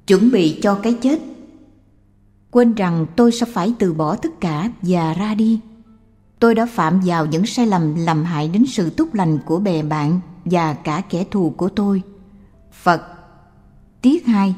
chuẩn bị cho cái chết. Quên rằng tôi sẽ phải từ bỏ tất cả và ra đi. Tôi đã phạm vào những sai lầm làm hại đến sự tốt lành của bè bạn và cả kẻ thù của tôi. Phật. Tiết 2.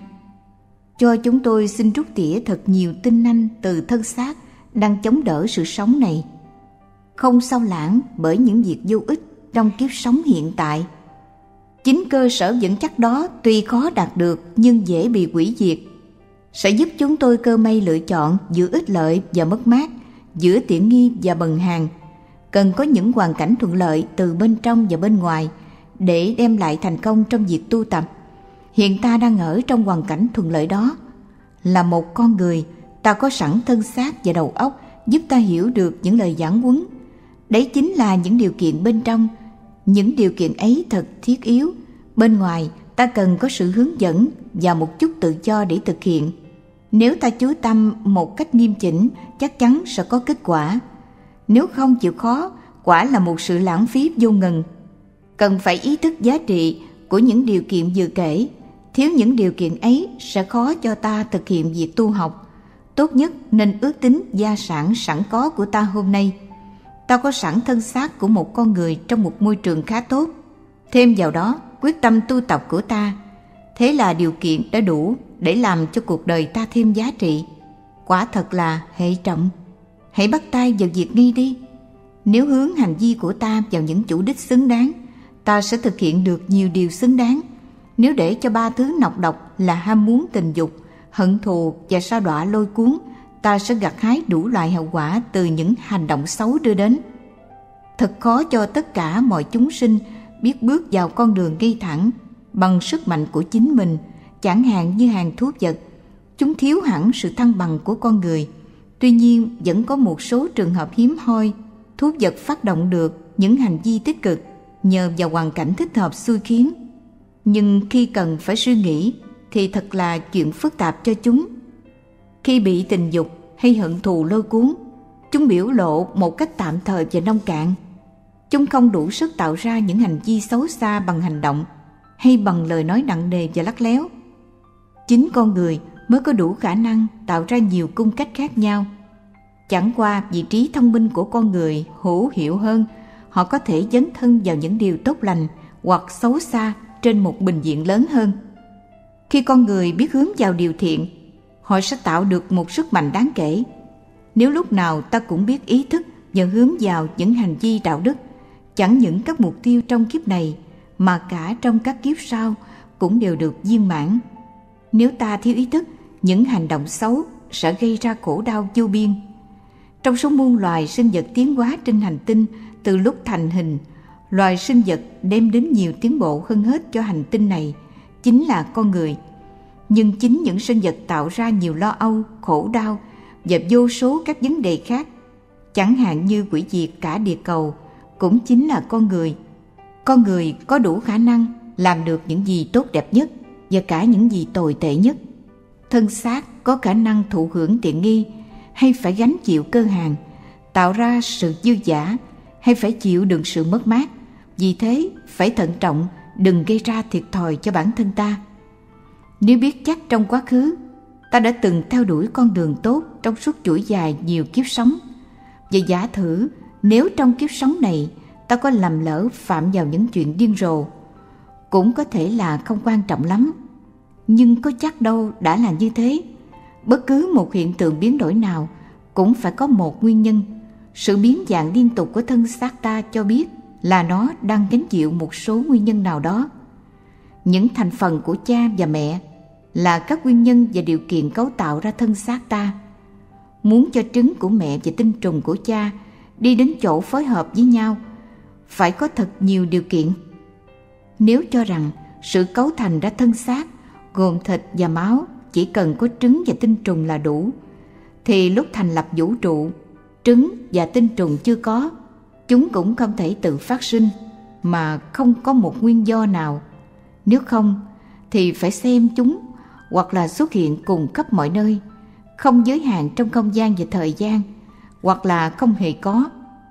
Cho chúng tôi xin rút tỉa thật nhiều tinh anh từ thân xác đang chống đỡ sự sống này. Không sao lãng bởi những việc vô ích trong kiếp sống hiện tại. Chính cơ sở vững chắc đó tuy khó đạt được nhưng dễ bị hủy diệt. Sẽ giúp chúng tôi cơ may lựa chọn giữa ích lợi và mất mát, giữa tiện nghi và bần hàng. Cần có những hoàn cảnh thuận lợi từ bên trong và bên ngoài để đem lại thành công trong việc tu tập. Hiện ta đang ở trong hoàn cảnh thuận lợi đó. Là một con người, ta có sẵn thân xác và đầu óc giúp ta hiểu được những lời giảng huấn. Đấy chính là những điều kiện bên trong. Những điều kiện ấy thật thiết yếu. Bên ngoài, ta cần có sự hướng dẫn và một chút tự do để thực hiện. Nếu ta chú tâm một cách nghiêm chỉnh, chắc chắn sẽ có kết quả. Nếu không chịu khó, quả là một sự lãng phí vô ngần. Cần phải ý thức giá trị của những điều kiện vừa kể. Thiếu những điều kiện ấy sẽ khó cho ta thực hiện việc tu học. Tốt nhất nên ước tính gia sản sẵn có của ta hôm nay. Ta có sẵn thân xác của một con người trong một môi trường khá tốt. Thêm vào đó, quyết tâm tu tập của ta. Thế là điều kiện đã đủ để làm cho cuộc đời ta thêm giá trị. Quả thật là hệ trọng. Hãy bắt tay vào việc ngay đi. Nếu hướng hành vi của ta vào những chủ đích xứng đáng, ta sẽ thực hiện được nhiều điều xứng đáng. Nếu để cho ba thứ nọc độc là ham muốn tình dục, hận thù và sa đọa lôi cuốn, ta sẽ gặt hái đủ loại hậu quả từ những hành động xấu đưa đến. Thật khó cho tất cả mọi chúng sinh biết bước vào con đường ngay thẳng bằng sức mạnh của chính mình, chẳng hạn như hàng thú vật. Chúng thiếu hẳn sự thăng bằng của con người. Tuy nhiên, vẫn có một số trường hợp hiếm hoi, thú vật phát động được những hành vi tích cực nhờ vào hoàn cảnh thích hợp xui khiến. Nhưng khi cần phải suy nghĩ thì thật là chuyện phức tạp cho chúng. Khi bị tình dục hay hận thù lôi cuốn, chúng biểu lộ một cách tạm thời và nông cạn. Chúng không đủ sức tạo ra những hành vi xấu xa bằng hành động hay bằng lời nói nặng nề và lắt léo. Chính con người mới có đủ khả năng tạo ra nhiều cung cách khác nhau. Chẳng qua vị trí thông minh của con người hữu hiệu hơn, họ có thể dấn thân vào những điều tốt lành hoặc xấu xa trên một bình diện lớn hơn. Khi con người biết hướng vào điều thiện, họ sẽ tạo được một sức mạnh đáng kể. Nếu lúc nào ta cũng biết ý thức và hướng vào những hành vi đạo đức, chẳng những các mục tiêu trong kiếp này mà cả trong các kiếp sau cũng đều được viên mãn. Nếu ta thiếu ý thức, những hành động xấu sẽ gây ra khổ đau vô biên. Trong số muôn loài sinh vật tiến hóa trên hành tinh từ lúc thành hình, loài sinh vật đem đến nhiều tiến bộ hơn hết cho hành tinh này chính là con người. Nhưng chính những sinh vật tạo ra nhiều lo âu, khổ đau và vô số các vấn đề khác, chẳng hạn như hủy diệt cả địa cầu, cũng chính là con người. Con người có đủ khả năng làm được những gì tốt đẹp nhất và cả những gì tồi tệ nhất. Thân xác có khả năng thụ hưởng tiện nghi hay phải gánh chịu cơ hàn, tạo ra sự dư dả hay phải chịu đựng sự mất mát. Vì thế phải thận trọng, đừng gây ra thiệt thòi cho bản thân ta. Nếu biết chắc trong quá khứ ta đã từng theo đuổi con đường tốt trong suốt chuỗi dài nhiều kiếp sống, và giả thử nếu trong kiếp sống này ta có lầm lỡ phạm vào những chuyện điên rồ, cũng có thể là không quan trọng lắm. Nhưng có chắc đâu đã là như thế. Bất cứ một hiện tượng biến đổi nào cũng phải có một nguyên nhân. Sự biến dạng liên tục của thân xác ta cho biết là nó đang gánh chịu một số nguyên nhân nào đó. Những thành phần của cha và mẹ là các nguyên nhân và điều kiện cấu tạo ra thân xác ta. Muốn cho trứng của mẹ và tinh trùng của cha đi đến chỗ phối hợp với nhau, phải có thật nhiều điều kiện. Nếu cho rằng sự cấu thành ra thân xác gồm thịt và máu chỉ cần có trứng và tinh trùng là đủ, thì lúc thành lập vũ trụ, trứng và tinh trùng chưa có, chúng cũng không thể tự phát sinh mà không có một nguyên do nào. Nếu không thì phải xem chúng hoặc là xuất hiện cùng khắp mọi nơi, không giới hạn trong không gian và thời gian, hoặc là không hề có.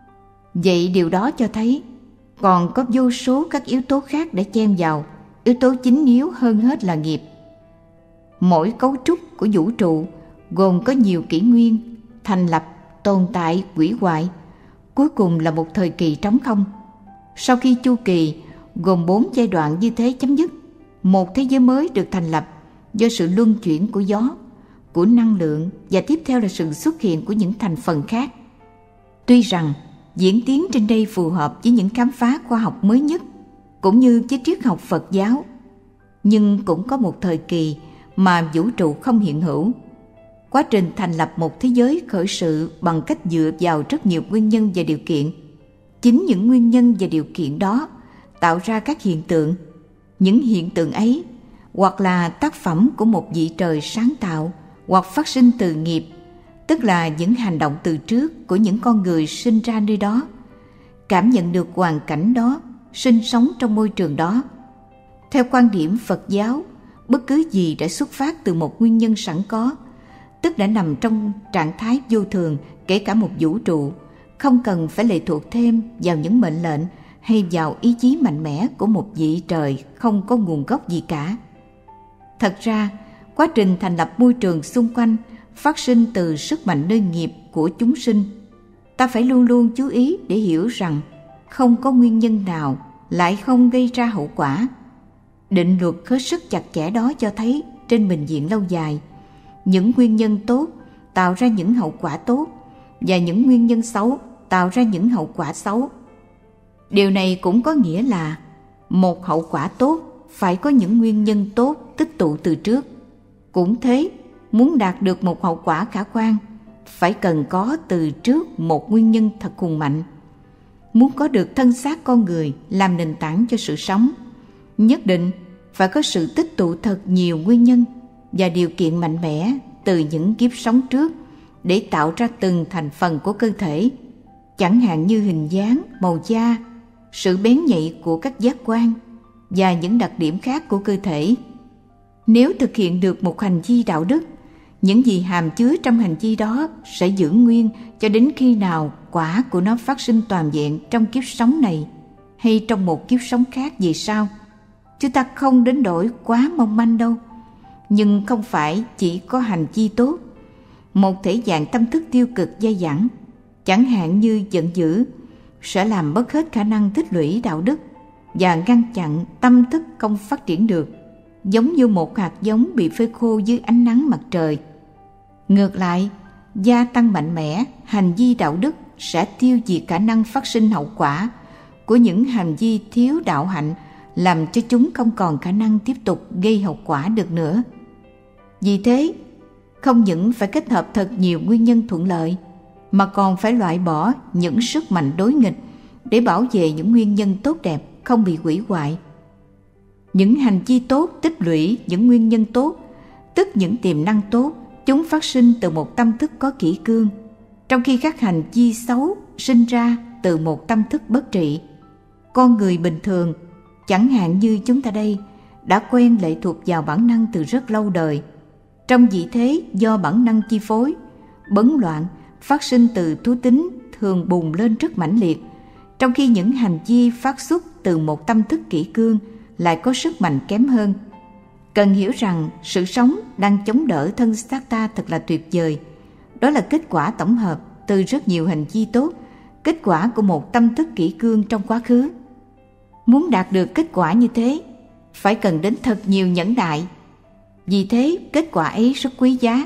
Vậy điều đó cho thấy còn có vô số các yếu tố khác để chen vào. Yếu tố chính yếu hơn hết là nghiệp. Mỗi cấu trúc của vũ trụ gồm có nhiều kỷ nguyên, thành lập, tồn tại, hủy hoại, cuối cùng là một thời kỳ trống không. Sau khi chu kỳ gồm 4 giai đoạn như thế chấm dứt, một thế giới mới được thành lập do sự luân chuyển của gió, của năng lượng, và tiếp theo là sự xuất hiện của những thành phần khác. Tuy rằng diễn tiến trên đây phù hợp với những khám phá khoa học mới nhất cũng như với triết học Phật giáo, nhưng cũng có một thời kỳ mà vũ trụ không hiện hữu. Quá trình thành lập một thế giới khởi sự bằng cách dựa vào rất nhiều nguyên nhân và điều kiện. Chính những nguyên nhân và điều kiện đó tạo ra các hiện tượng. Những hiện tượng ấy hoặc là tác phẩm của một vị trời sáng tạo, hoặc phát sinh từ nghiệp, tức là những hành động từ trước của những con người sinh ra nơi đó, cảm nhận được hoàn cảnh đó, sinh sống trong môi trường đó. Theo quan điểm Phật giáo, bất cứ gì đã xuất phát từ một nguyên nhân sẵn có, tức đã nằm trong trạng thái vô thường, kể cả một vũ trụ, không cần phải lệ thuộc thêm vào những mệnh lệnh hay vào ý chí mạnh mẽ của một vị trời không có nguồn gốc gì cả. Thật ra, quá trình thành lập môi trường xung quanh phát sinh từ sức mạnh nơi nghiệp của chúng sinh. Ta phải luôn luôn chú ý để hiểu rằng không có nguyên nhân nào lại không gây ra hậu quả. Định luật hết sức chặt chẽ đó cho thấy trên bình diện lâu dài, những nguyên nhân tốt tạo ra những hậu quả tốt, và những nguyên nhân xấu tạo ra những hậu quả xấu. Điều này cũng có nghĩa là một hậu quả tốt phải có những nguyên nhân tốt tích tụ từ trước. Cũng thế, muốn đạt được một hậu quả khả quan, phải cần có từ trước một nguyên nhân thật hùng mạnh. Muốn có được thân xác con người làm nền tảng cho sự sống, nhất định phải có sự tích tụ thật nhiều nguyên nhân và điều kiện mạnh mẽ từ những kiếp sống trước để tạo ra từng thành phần của cơ thể, chẳng hạn như hình dáng, màu da, sự bén nhạy của các giác quan và những đặc điểm khác của cơ thể. Nếu thực hiện được một hành vi đạo đức, những gì hàm chứa trong hành vi đó sẽ giữ nguyên cho đến khi nào quả của nó phát sinh toàn vẹn trong kiếp sống này hay trong một kiếp sống khác về sau. Chúng ta không đến đổi quá mong manh đâu. Nhưng không phải chỉ có hành vi tốt. Một thể dạng tâm thức tiêu cực dai dẳng, chẳng hạn như giận dữ, sẽ làm mất hết khả năng tích lũy đạo đức và ngăn chặn tâm thức không phát triển được, giống như một hạt giống bị phơi khô dưới ánh nắng mặt trời. Ngược lại, gia tăng mạnh mẽ hành vi đạo đức sẽ tiêu diệt khả năng phát sinh hậu quả của những hành vi thiếu đạo hạnh, làm cho chúng không còn khả năng tiếp tục gây hậu quả được nữa. Vì thế, không những phải kết hợp thật nhiều nguyên nhân thuận lợi, mà còn phải loại bỏ những sức mạnh đối nghịch để bảo vệ những nguyên nhân tốt đẹp không bị hủy hoại. Những hành vi tốt tích lũy những nguyên nhân tốt, tức những tiềm năng tốt, chúng phát sinh từ một tâm thức có kỷ cương, trong khi các hành vi xấu sinh ra từ một tâm thức bất trị. Con người bình thường, chẳng hạn như chúng ta đây, đã quen lệ thuộc vào bản năng từ rất lâu đời. Trong vị thế do bản năng chi phối, bấn loạn phát sinh từ thú tính thường bùng lên rất mãnh liệt, trong khi những hành vi phát xuất từ một tâm thức kỷ cương lại có sức mạnh kém hơn. Cần hiểu rằng sự sống đang chống đỡ thân xác ta thật là tuyệt vời. Đó là kết quả tổng hợp từ rất nhiều hành vi tốt, kết quả của một tâm thức kỷ cương trong quá khứ. Muốn đạt được kết quả như thế, phải cần đến thật nhiều nhẫn nại. Vì thế, kết quả ấy rất quý giá.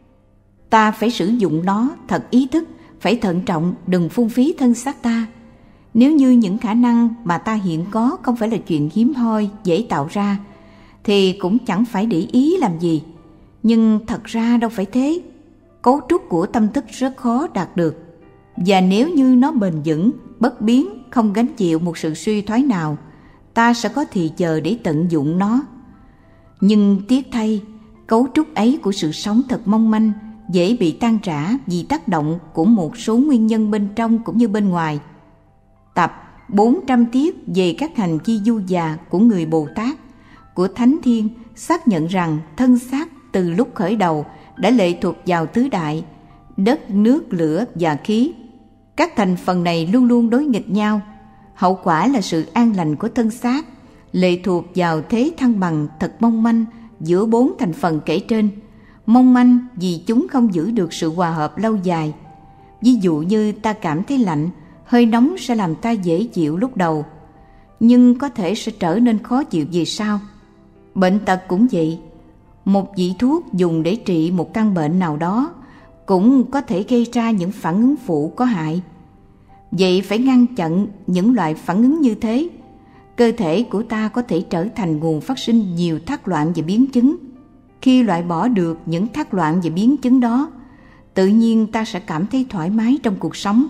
Ta phải sử dụng nó thật ý thức, phải thận trọng, đừng phung phí thân xác ta. Nếu như những khả năng mà ta hiện có không phải là chuyện hiếm hoi, dễ tạo ra, thì cũng chẳng phải để ý làm gì. Nhưng thật ra đâu phải thế. Cấu trúc của tâm thức rất khó đạt được. Và nếu như nó bền vững, bất biến, không gánh chịu một sự suy thoái nào, ta sẽ có thì giờ để tận dụng nó. Nhưng tiếc thay, cấu trúc ấy của sự sống thật mong manh, dễ bị tan rã vì tác động của một số nguyên nhân bên trong cũng như bên ngoài. Tập 400 tiết về các hành vi du già của người Bồ Tát, của Thánh Thiên xác nhận rằng thân xác từ lúc khởi đầu đã lệ thuộc vào tứ đại, đất, nước, lửa và khí. Các thành phần này luôn luôn đối nghịch nhau. Hậu quả là sự an lành của thân xác lệ thuộc vào thế thăng bằng thật mong manh giữa 4 thành phần kể trên, mong manh vì chúng không giữ được sự hòa hợp lâu dài. Ví dụ như ta cảm thấy lạnh, hơi nóng sẽ làm ta dễ chịu lúc đầu, nhưng có thể sẽ trở nên khó chịu về sau. Bệnh tật cũng vậy. Một vị thuốc dùng để trị một căn bệnh nào đó cũng có thể gây ra những phản ứng phụ có hại. Vậy phải ngăn chặn những loại phản ứng như thế. Cơ thể của ta có thể trở thành nguồn phát sinh nhiều thác loạn và biến chứng. Khi loại bỏ được những thác loạn và biến chứng đó, tự nhiên ta sẽ cảm thấy thoải mái trong cuộc sống.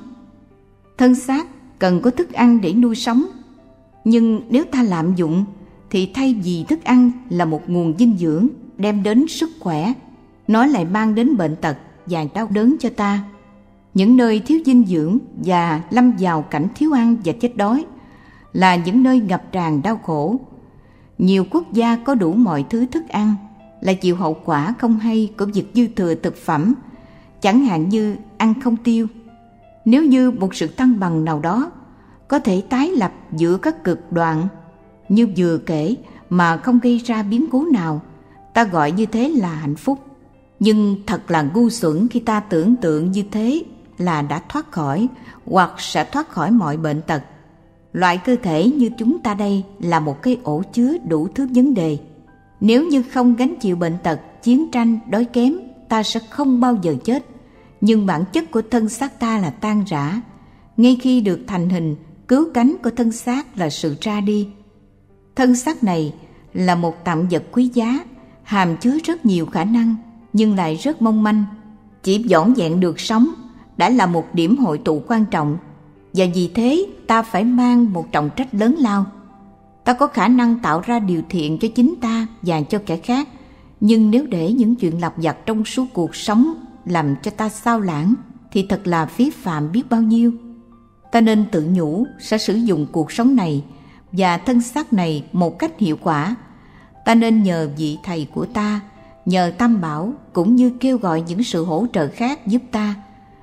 Thân xác cần có thức ăn để nuôi sống, nhưng nếu ta lạm dụng thì thay vì thức ăn là một nguồn dinh dưỡng đem đến sức khỏe, nó lại mang đến bệnh tật và đau đớn cho ta. Những nơi thiếu dinh dưỡng và lâm vào cảnh thiếu ăn và chết đói là những nơi ngập tràn đau khổ. Nhiều quốc gia có đủ mọi thứ thức ăn là chịu hậu quả không hay của việc dư thừa thực phẩm, chẳng hạn như ăn không tiêu. Nếu như một sự thăng bằng nào đó có thể tái lập giữa các cực đoạn như vừa kể mà không gây ra biến cố nào, ta gọi như thế là hạnh phúc. Nhưng thật là ngu xuẩn khi ta tưởng tượng như thế là đã thoát khỏi hoặc sẽ thoát khỏi mọi bệnh tật. Loại cơ thể như chúng ta đây là một cái ổ chứa đủ thứ vấn đề. Nếu như không gánh chịu bệnh tật, chiến tranh, đói kém, ta sẽ không bao giờ chết. Nhưng bản chất của thân xác ta là tan rã. Ngay khi được thành hình, cứu cánh của thân xác là sự ra đi. Thân xác này là một tạm vật quý giá, hàm chứa rất nhiều khả năng, nhưng lại rất mong manh. Chỉ vỏn vẹn được sống đã là một điểm hội tụ quan trọng, và vì thế ta phải mang một trọng trách lớn lao. Ta có khả năng tạo ra điều thiện cho chính ta và cho kẻ khác, nhưng nếu để những chuyện lặt vặt trong suốt cuộc sống làm cho ta xao lãng thì thật là phí phạm biết bao nhiêu. Ta nên tự nhủ sẽ sử dụng cuộc sống này và thân xác này một cách hiệu quả. Ta nên nhờ vị thầy của ta, nhờ Tam Bảo, cũng như kêu gọi những sự hỗ trợ khác giúp ta.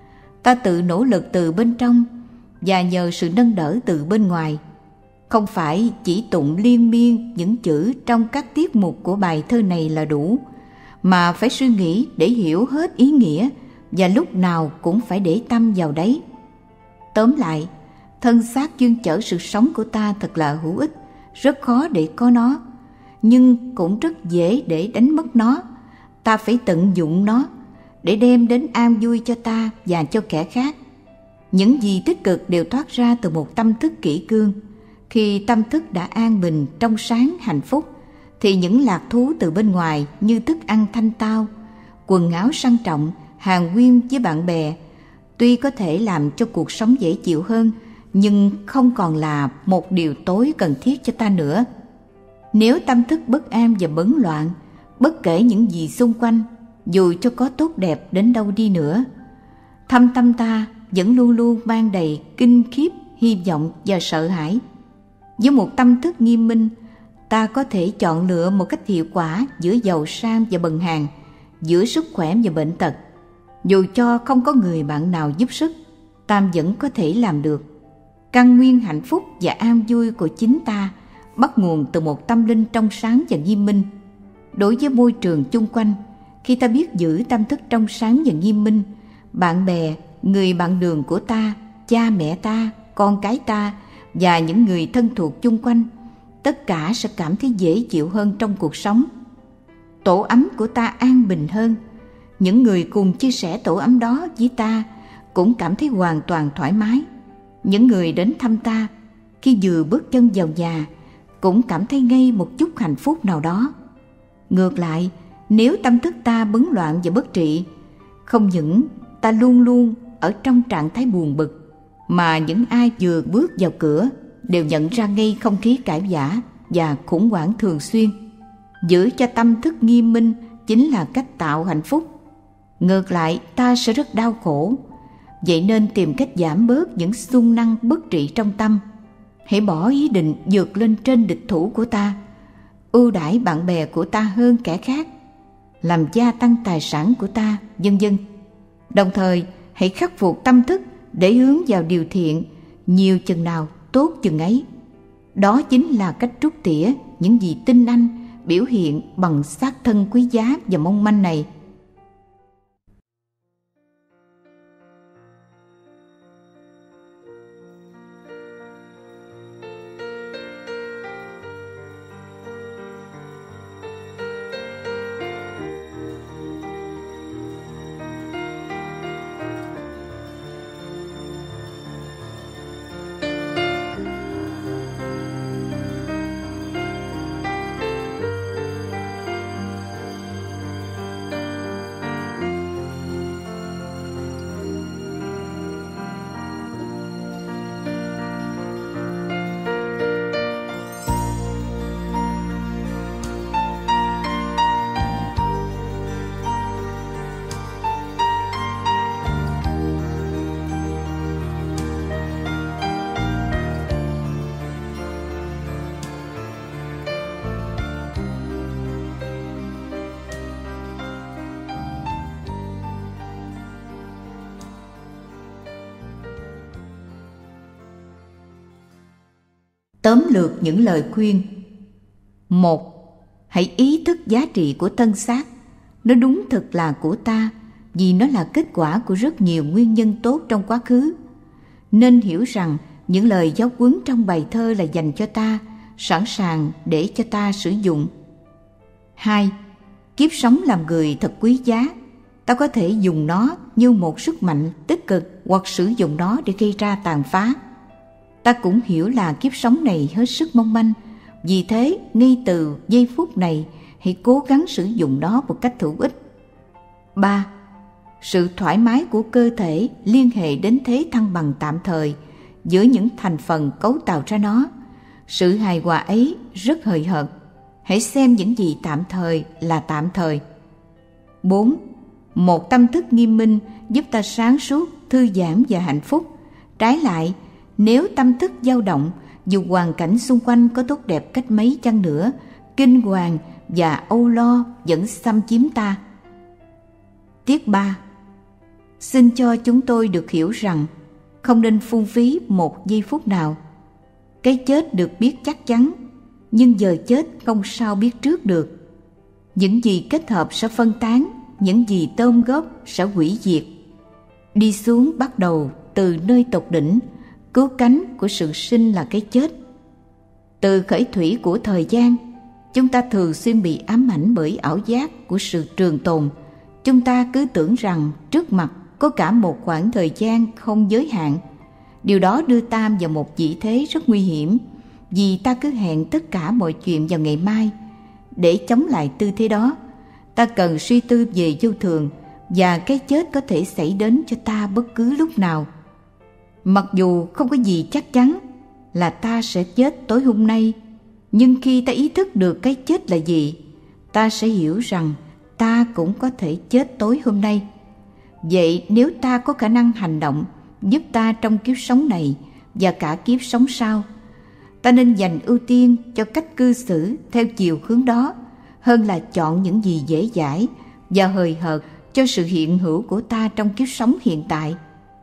Ta tự nỗ lực từ bên trong và nhờ sự nâng đỡ từ bên ngoài. Không phải chỉ tụng liên miên những chữ trong các tiết mục của bài thơ này là đủ, mà phải suy nghĩ để hiểu hết ý nghĩa, và lúc nào cũng phải để tâm vào đấy. Tóm lại, thân xác chuyên chở sự sống của ta thật là hữu ích, rất khó để có nó, nhưng cũng rất dễ để đánh mất nó. Ta phải tận dụng nó để đem đến an vui cho ta và cho kẻ khác. Những gì tích cực đều thoát ra từ một tâm thức kỷ cương. Khi tâm thức đã an bình, trong sáng, hạnh phúc, thì những lạc thú từ bên ngoài như thức ăn thanh tao, quần áo sang trọng, hàn huyên với bạn bè, tuy có thể làm cho cuộc sống dễ chịu hơn, nhưng không còn là một điều tối cần thiết cho ta nữa. Nếu tâm thức bất an và bấn loạn, bất kể những gì xung quanh, dù cho có tốt đẹp đến đâu đi nữa, thâm tâm ta vẫn luôn luôn mang đầy kinh khiếp, hy vọng và sợ hãi. Với một tâm thức nghiêm minh, ta có thể chọn lựa một cách hiệu quả giữa giàu sang và bần hàn, giữa sức khỏe và bệnh tật. Dù cho không có người bạn nào giúp sức, ta vẫn có thể làm được. Căn nguyên hạnh phúc và an vui của chính ta bắt nguồn từ một tâm linh trong sáng và nghiêm minh. Đối với môi trường chung quanh, khi ta biết giữ tâm thức trong sáng và nghiêm minh, bạn bè, người bạn đường của ta, cha mẹ ta, con cái ta và những người thân thuộc chung quanh, tất cả sẽ cảm thấy dễ chịu hơn trong cuộc sống. Tổ ấm của ta an bình hơn. Những người cùng chia sẻ tổ ấm đó với ta cũng cảm thấy hoàn toàn thoải mái. Những người đến thăm ta, khi vừa bước chân vào nhà, cũng cảm thấy ngay một chút hạnh phúc nào đó. Ngược lại, nếu tâm thức ta bấn loạn và bất trị, không những ta luôn luôn ở trong trạng thái buồn bực, mà những ai vừa bước vào cửa đều nhận ra ngay không khí cãi vã và khủng hoảng thường xuyên. Giữ cho tâm thức nghiêm minh chính là cách tạo hạnh phúc. Ngược lại, ta sẽ rất đau khổ. Vậy nên tìm cách giảm bớt những xung năng bất trị trong tâm. Hãy bỏ ý định vượt lên trên địch thủ của ta, ưu đãi bạn bè của ta hơn kẻ khác, làm gia tăng tài sản của ta, vân vân. Đồng thời, hãy khắc phục tâm thức để hướng vào điều thiện, nhiều chừng nào tốt chừng ấy. Đó chính là cách trút tỉa những gì tinh anh biểu hiện bằng xác thân quý giá và mong manh này. Tóm lược những lời khuyên. 1. Hãy ý thức giá trị của thân xác. Nó đúng thực là của ta, vì nó là kết quả của rất nhiều nguyên nhân tốt trong quá khứ. Nên hiểu rằng những lời giáo huấn trong bài thơ là dành cho ta, sẵn sàng để cho ta sử dụng. 2. Kiếp sống làm người thật quý giá. Ta có thể dùng nó như một sức mạnh tích cực hoặc sử dụng nó để gây ra tàn phá. Ta cũng hiểu là kiếp sống này hết sức mong manh, vì thế ngay từ giây phút này hãy cố gắng sử dụng nó một cách hữu ích. 3. Sự thoải mái của cơ thể liên hệ đến thế thăng bằng tạm thời giữa những thành phần cấu tạo ra nó. Sự hài hòa ấy rất hời hợt. Hãy xem những gì tạm thời là tạm thời. 4. Một tâm thức nghiêm minh giúp ta sáng suốt, thư giãn và hạnh phúc. Trái lại, nếu tâm thức dao động, dù hoàn cảnh xung quanh có tốt đẹp cách mấy chăng nữa, kinh hoàng và âu lo vẫn xâm chiếm ta. Tiết 3. Xin cho chúng tôi được hiểu rằng không nên phung phí một giây phút nào. Cái chết được biết chắc chắn, nhưng giờ chết không sao biết trước được. Những gì kết hợp sẽ phân tán, những gì tôm góp sẽ hủy diệt. Đi xuống bắt đầu từ nơi tột đỉnh, cứu cánh của sự sinh là cái chết. Từ khởi thủy của thời gian, chúng ta thường xuyên bị ám ảnh bởi ảo giác của sự trường tồn. Chúng ta cứ tưởng rằng trước mặt có cả một khoảng thời gian không giới hạn. Điều đó đưa ta vào một vị thế rất nguy hiểm, vì ta cứ hẹn tất cả mọi chuyện vào ngày mai. Để chống lại tư thế đó, ta cần suy tư về vô thường, và cái chết có thể xảy đến cho ta bất cứ lúc nào. Mặc dù không có gì chắc chắn là ta sẽ chết tối hôm nay, nhưng khi ta ý thức được cái chết là gì, ta sẽ hiểu rằng ta cũng có thể chết tối hôm nay. Vậy nếu ta có khả năng hành động giúp ta trong kiếp sống này và cả kiếp sống sau, ta nên dành ưu tiên cho cách cư xử theo chiều hướng đó, hơn là chọn những gì dễ dãi và hời hợt cho sự hiện hữu của ta trong kiếp sống hiện tại.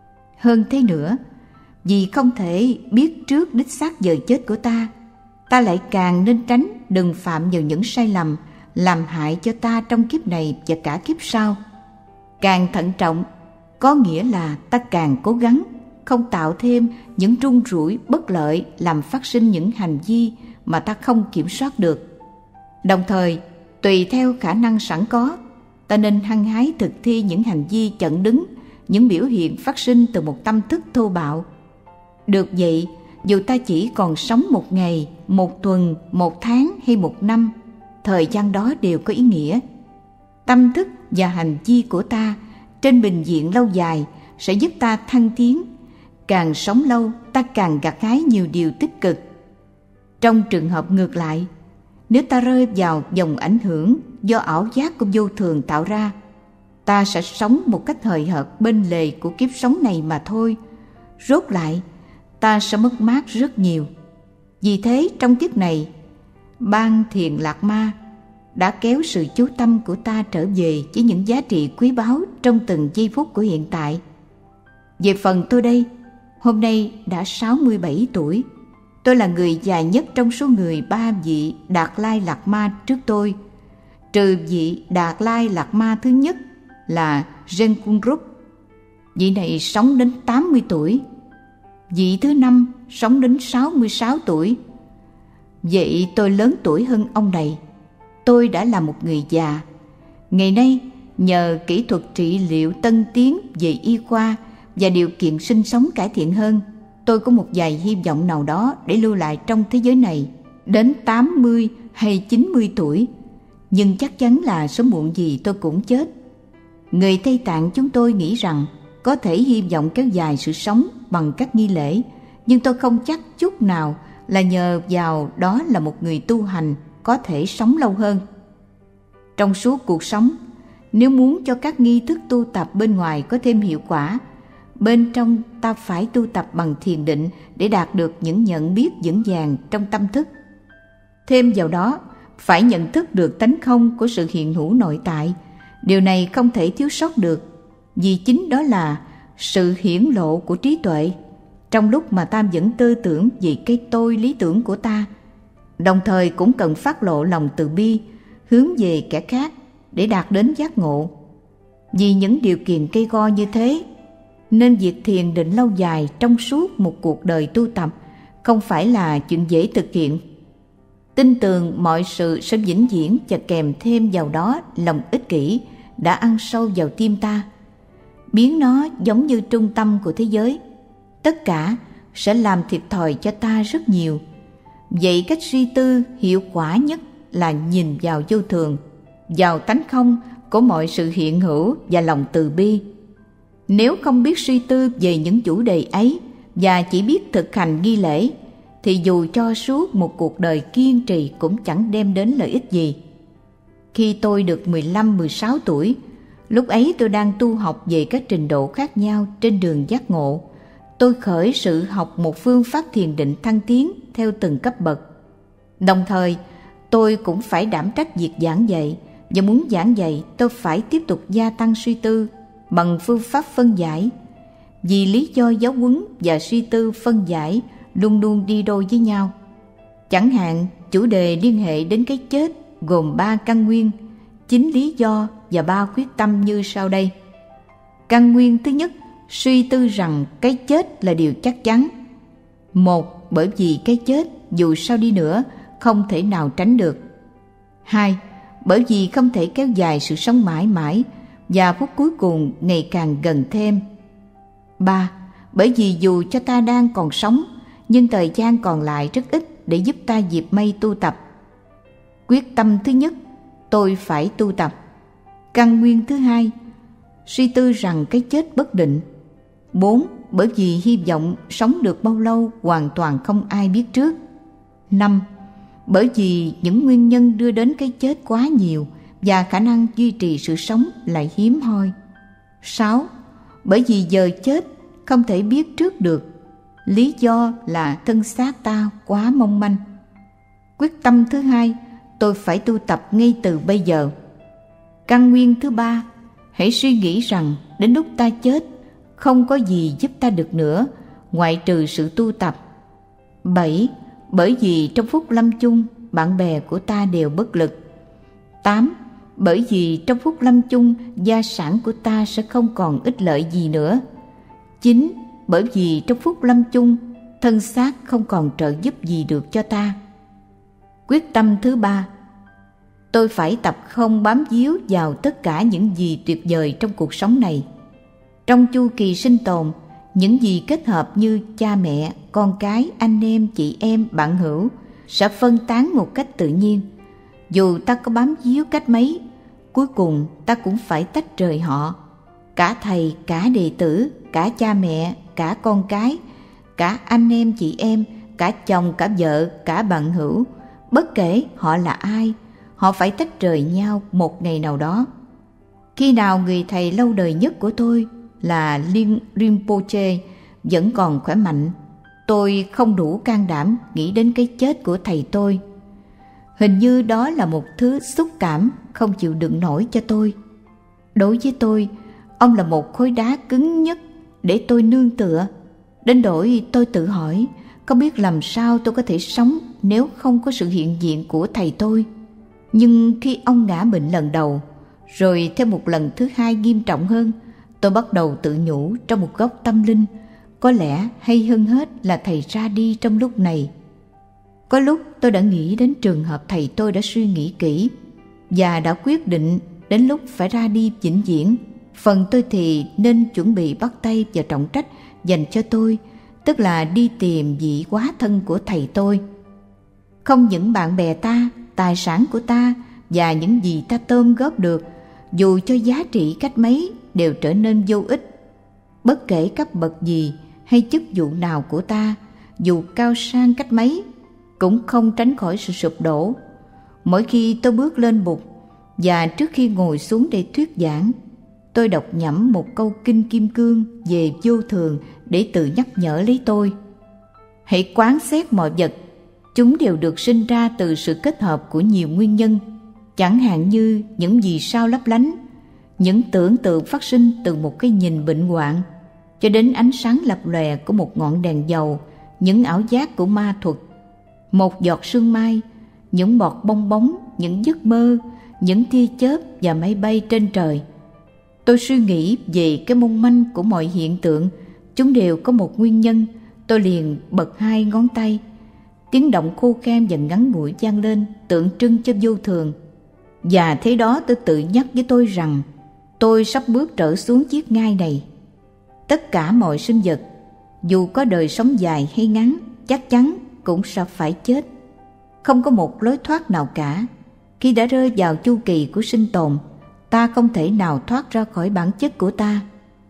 Hơn thế nữa, vì không thể biết trước đích xác giờ chết của ta, ta lại càng nên tránh đừng phạm vào những sai lầm làm hại cho ta trong kiếp này và cả kiếp sau. Càng thận trọng có nghĩa là ta càng cố gắng không tạo thêm những rung rủi bất lợi làm phát sinh những hành vi mà ta không kiểm soát được. Đồng thời, tùy theo khả năng sẵn có, ta nên hăng hái thực thi những hành vi chặn đứng những biểu hiện phát sinh từ một tâm thức thô bạo. Được vậy, dù ta chỉ còn sống một ngày, một tuần, một tháng hay một năm, thời gian đó đều có ý nghĩa. Tâm thức và hành vi của ta trên bình diện lâu dài sẽ giúp ta thăng tiến. Càng sống lâu, ta càng gặt hái nhiều điều tích cực. Trong trường hợp ngược lại, nếu ta rơi vào dòng ảnh hưởng do ảo giác của vô thường tạo ra, ta sẽ sống một cách hời hợt bên lề của kiếp sống này mà thôi. Rốt lại, ta sẽ mất mát rất nhiều. Vì thế trong kiếp này, Ban Thiền Lạc Ma đã kéo sự chú tâm của ta trở về với những giá trị quý báu trong từng giây phút của hiện tại. Về phần tôi đây, hôm nay đã 67 tuổi. Tôi là người già nhất trong số người 3 vị Đạt Lai Lạt Ma trước tôi, trừ vị Đạt Lai Lạt Ma thứ nhất là Renkunrup. Vị này sống đến 80 tuổi. Vị thứ 5 sống đến 66 tuổi. Vậy tôi lớn tuổi hơn ông này. Tôi đã là một người già. Ngày nay, nhờ kỹ thuật trị liệu tân tiến về y khoa và điều kiện sinh sống cải thiện hơn, tôi có một vài hy vọng nào đó để lưu lại trong thế giới này đến 80 hay 90 tuổi. Nhưng chắc chắn là sớm muộn gì tôi cũng chết. Người Tây Tạng chúng tôi nghĩ rằng có thể hy vọng kéo dài sự sống bằng các nghi lễ, nhưng tôi không chắc chút nào là nhờ vào đó là một người tu hành có thể sống lâu hơn. Trong suốt cuộc sống, nếu muốn cho các nghi thức tu tập bên ngoài có thêm hiệu quả, bên trong ta phải tu tập bằng thiền định để đạt được những nhận biết vững vàng trong tâm thức. Thêm vào đó, phải nhận thức được tánh không của sự hiện hữu nội tại. Điều này không thể thiếu sót được, vì chính đó là sự hiển lộ của trí tuệ, trong lúc mà ta vẫn tư tưởng về cái tôi lý tưởng của ta. Đồng thời cũng cần phát lộ lòng từ bi, hướng về kẻ khác để đạt đến giác ngộ. Vì những điều kiện cây go như thế, nên việc thiền định lâu dài trong suốt một cuộc đời tu tập không phải là chuyện dễ thực hiện. Tin tưởng mọi sự sẽ vĩnh viễn và kèm thêm vào đó lòng ích kỷ đã ăn sâu vào tim ta, biến nó giống như trung tâm của thế giới. Tất cả sẽ làm thiệt thòi cho ta rất nhiều. Vậy cách suy tư hiệu quả nhất là nhìn vào vô thường, vào tánh không của mọi sự hiện hữu và lòng từ bi. Nếu không biết suy tư về những chủ đề ấy và chỉ biết thực hành nghi lễ, thì dù cho suốt một cuộc đời kiên trì cũng chẳng đem đến lợi ích gì. Khi tôi được 15-16 tuổi, lúc ấy tôi đang tu học về các trình độ khác nhau trên đường giác ngộ. Tôi khởi sự học một phương pháp thiền định thăng tiến theo từng cấp bậc. Đồng thời, tôi cũng phải đảm trách việc giảng dạy, và muốn giảng dạy tôi phải tiếp tục gia tăng suy tư bằng phương pháp phân giải. Vì lý do giáo huấn và suy tư phân giải luôn luôn đi đôi với nhau. Chẳng hạn, chủ đề liên hệ đến cái chết gồm 3 căn nguyên, 9 lý do và 3 quyết tâm như sau đây. Căn nguyên thứ nhất, suy tư rằng cái chết là điều chắc chắn. 1. Bởi vì cái chết dù sao đi nữa không thể nào tránh được. 2. Bởi vì không thể kéo dài sự sống mãi mãi và phút cuối cùng ngày càng gần thêm. 3. Bởi vì dù cho ta đang còn sống, nhưng thời gian còn lại rất ít để giúp ta dịp mây tu tập. Quyết tâm thứ nhất, tôi phải tu tập. Căn nguyên thứ hai, suy tư rằng cái chết bất định. 4. Bởi vì hy vọng sống được bao lâu hoàn toàn không ai biết trước. 5. Bởi vì những nguyên nhân đưa đến cái chết quá nhiều và khả năng duy trì sự sống lại hiếm hoi. 6. Bởi vì giờ chết không thể biết trước được. Lý do là thân xác ta quá mong manh. Quyết tâm thứ hai, tôi phải tu tập ngay từ bây giờ. Căn nguyên thứ ba, hãy suy nghĩ rằng đến lúc ta chết, không có gì giúp ta được nữa ngoại trừ sự tu tập. 7. Bởi vì trong phút lâm chung, bạn bè của ta đều bất lực. 8. Bởi vì trong phút lâm chung, gia sản của ta sẽ không còn ích lợi gì nữa. 9. Bởi vì trong phút lâm chung, thân xác không còn trợ giúp gì được cho ta. Quyết tâm thứ ba, tôi phải tập không bám víu vào tất cả những gì tuyệt vời trong cuộc sống này. Trong chu kỳ sinh tồn, những gì kết hợp như cha mẹ, con cái, anh em, chị em, bạn hữu sẽ phân tán một cách tự nhiên. Dù ta có bám víu cách mấy, cuối cùng ta cũng phải tách rời họ. Cả thầy, cả đệ tử, cả cha mẹ, cả con cái, cả anh em, chị em, cả chồng, cả vợ, cả bạn hữu, bất kể họ là ai, họ phải tách rời nhau một ngày nào đó. Khi nào người thầy lâu đời nhất của tôi là Liên Rinpoche vẫn còn khỏe mạnh, tôi không đủ can đảm nghĩ đến cái chết của thầy tôi. Hình như đó là một thứ xúc cảm không chịu đựng nổi cho tôi. Đối với tôi, ông là một khối đá cứng nhất để tôi nương tựa. Đến nỗi tôi tự hỏi, Không biết làm sao tôi có thể sống nếu không có sự hiện diện của thầy tôi. Nhưng khi ông ngã bệnh lần đầu, rồi thêm một lần thứ hai nghiêm trọng hơn, tôi bắt đầu tự nhủ trong một góc tâm linh, có lẽ hay hơn hết là thầy ra đi trong lúc này. Có lúc tôi đã nghĩ đến trường hợp thầy tôi đã suy nghĩ kỹ và đã quyết định đến lúc phải ra đi vĩnh viễn. Phần tôi thì nên chuẩn bị bắt tay vào trọng trách dành cho tôi, tức là đi tìm vị quá thân của thầy tôi. Không những bạn bè ta, tài sản của ta và những gì ta tôm góp được, dù cho giá trị cách mấy, đều trở nên vô ích. Bất kể cấp bậc gì hay chức vụ nào của ta, dù cao sang cách mấy, cũng không tránh khỏi sự sụp đổ. Mỗi khi tôi bước lên bục và trước khi ngồi xuống để thuyết giảng, tôi đọc nhẩm một câu kinh Kim Cương về vô thường để tự nhắc nhở lấy tôi. Hãy quán xét mọi vật, chúng đều được sinh ra từ sự kết hợp của nhiều nguyên nhân, chẳng hạn như những vì sao lấp lánh, những tưởng tượng phát sinh từ một cái nhìn bệnh hoạn, cho đến ánh sáng lập lòe của một ngọn đèn dầu, những ảo giác của ma thuật, một giọt sương mai, những bọt bong bóng, những giấc mơ, những tia chớp và máy bay trên trời. Tôi suy nghĩ về cái mong manh của mọi hiện tượng, chúng đều có một nguyên nhân. Tôi liền bật hai ngón tay, tiếng động khô khan và ngắn ngủi vang lên, tượng trưng cho vô thường. Và thế đó tôi tự nhắc với tôi rằng tôi sắp bước trở xuống chiếc ngai này. Tất cả mọi sinh vật, dù có đời sống dài hay ngắn, chắc chắn cũng sẽ phải chết. Không có một lối thoát nào cả. Khi đã rơi vào chu kỳ của sinh tồn, ta không thể nào thoát ra khỏi bản chất của ta.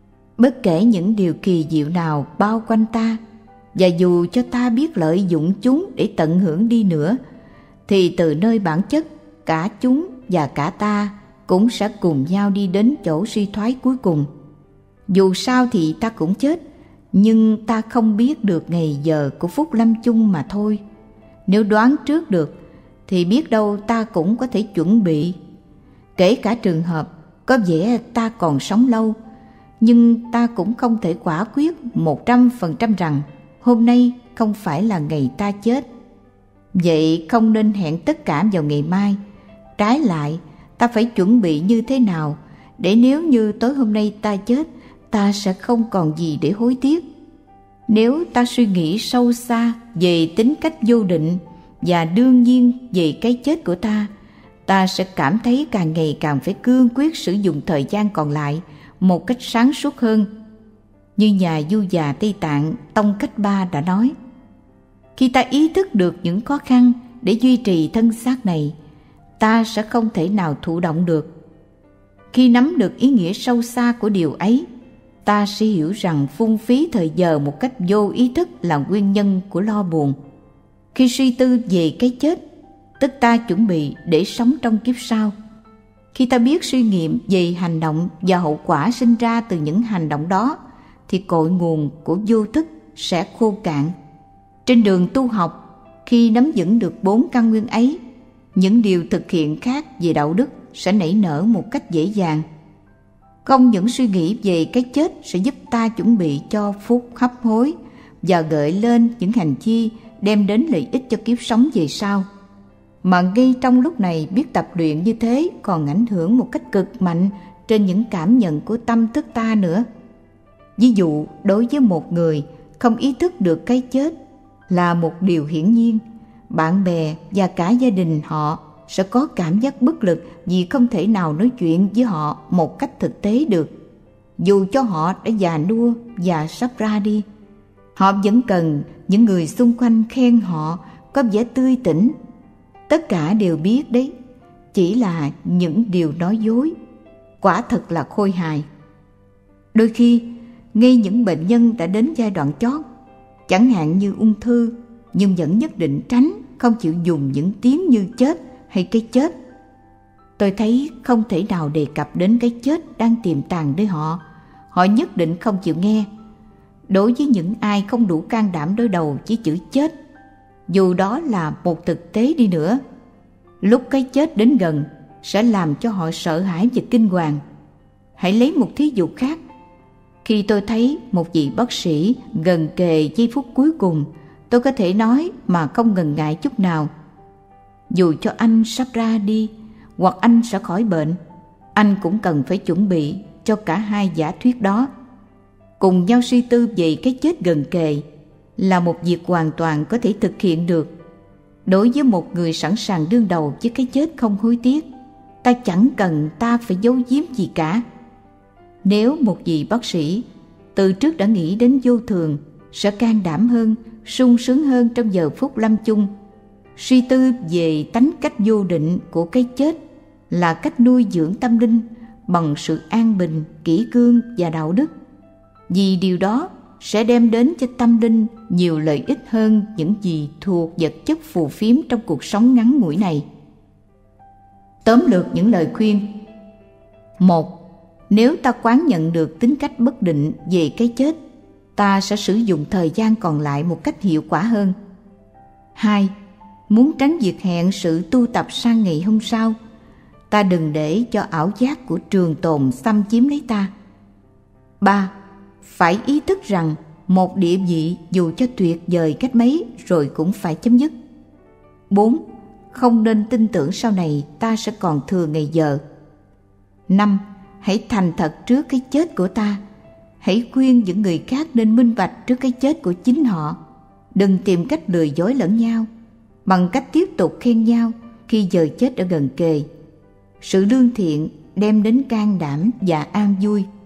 Bất kể những điều kỳ diệu nào bao quanh ta, và dù cho ta biết lợi dụng chúng để tận hưởng đi nữa, thì từ nơi bản chất, cả chúng và cả ta cũng sẽ cùng nhau đi đến chỗ suy thoái cuối cùng. Dù sao thì ta cũng chết, nhưng ta không biết được ngày giờ của phút lâm chung mà thôi. Nếu đoán trước được, thì biết đâu ta cũng có thể chuẩn bị. Kể cả trường hợp có vẻ ta còn sống lâu, nhưng ta cũng không thể quả quyết 100% rằng hôm nay không phải là ngày ta chết. Vậy không nên hẹn tất cả vào ngày mai. Trái lại, ta phải chuẩn bị như thế nào để nếu như tối hôm nay ta chết, ta sẽ không còn gì để hối tiếc. Nếu ta suy nghĩ sâu xa về tính cách vô định và đương nhiên về cái chết của ta, ta sẽ cảm thấy càng ngày càng phải cương quyết sử dụng thời gian còn lại một cách sáng suốt hơn. Như nhà vua già Tây Tạng Tông Cách Ba đã nói, khi ta ý thức được những khó khăn để duy trì thân xác này, ta sẽ không thể nào thụ động được. Khi nắm được ý nghĩa sâu xa của điều ấy, ta sẽ hiểu rằng phung phí thời giờ một cách vô ý thức là nguyên nhân của lo buồn. Khi suy tư về cái chết, tức ta chuẩn bị để sống trong kiếp sau. Khi ta biết suy nghiệm về hành động và hậu quả sinh ra từ những hành động đó, thì cội nguồn của vô thức sẽ khô cạn. Trên đường tu học, khi nắm vững được 4 căn nguyên ấy, những điều thực hiện khác về đạo đức sẽ nảy nở một cách dễ dàng. Không những suy nghĩ về cái chết sẽ giúp ta chuẩn bị cho phút hấp hối và gợi lên những hành vi đem đến lợi ích cho kiếp sống về sau, mà ngay trong lúc này biết tập luyện như thế còn ảnh hưởng một cách cực mạnh trên những cảm nhận của tâm thức ta nữa. Ví dụ, đối với một người không ý thức được cái chết là một điều hiển nhiên, bạn bè và cả gia đình họ sẽ có cảm giác bất lực vì không thể nào nói chuyện với họ một cách thực tế được. Dù cho họ đã già nua và sắp ra đi, họ vẫn cần những người xung quanh khen họ có vẻ tươi tỉnh. Tất cả đều biết đấy, chỉ là những điều nói dối. Quả thật là khôi hài. Đôi khi, ngay những bệnh nhân đã đến giai đoạn chót, chẳng hạn như ung thư, nhưng vẫn nhất định tránh, không chịu dùng những tiếng như chết hay cái chết. Tôi thấy không thể nào đề cập đến cái chết đang tiềm tàng nơi họ. Họ nhất định không chịu nghe. Đối với những ai không đủ can đảm đối đầu với chữ chết, dù đó là một thực tế đi nữa, lúc cái chết đến gần sẽ làm cho họ sợ hãi và kinh hoàng. Hãy lấy một thí dụ khác. Khi tôi thấy một vị bác sĩ gần kề giây phút cuối cùng tôi có thể nói mà không ngần ngại chút nào. Dù cho anh sắp ra đi hoặc anh sẽ khỏi bệnh, anh cũng cần phải chuẩn bị cho cả hai giả thuyết đó. Cùng nhau suy tư về cái chết gần kề là một việc hoàn toàn có thể thực hiện được. Đối với một người sẵn sàng đương đầu với cái chết không hối tiếc, ta chẳng cần ta phải giấu giếm gì cả. Nếu một vị bác sĩ từ trước đã nghĩ đến vô thường, sẽ can đảm hơn, sung sướng hơn trong giờ phút lâm chung. Suy tư về tánh cách vô định của cái chết là cách nuôi dưỡng tâm linh bằng sự an bình, kỷ cương và đạo đức, vì điều đó sẽ đem đến cho tâm linh nhiều lợi ích hơn những gì thuộc vật chất phù phiếm trong cuộc sống ngắn ngủi này. Tóm lược những lời khuyên. 1. Nếu ta quán nhận được tính cách bất định về cái chết, ta sẽ sử dụng thời gian còn lại một cách hiệu quả hơn. 2. Muốn tránh việc hẹn sự tu tập sang ngày hôm sau, ta đừng để cho ảo giác của trường tồn xâm chiếm lấy ta. 3. Phải ý thức rằng một địa vị dù cho tuyệt vời cách mấy rồi cũng phải chấm dứt. 4. Không nên tin tưởng sau này ta sẽ còn thừa ngày giờ. 5. Hãy thành thật trước cái chết của ta. Hãy khuyên những người khác nên minh bạch trước cái chết của chính họ. Đừng tìm cách lừa dối lẫn nhau bằng cách tiếp tục khen nhau khi giờ chết đã gần kề. Sự lương thiện đem đến can đảm và an vui.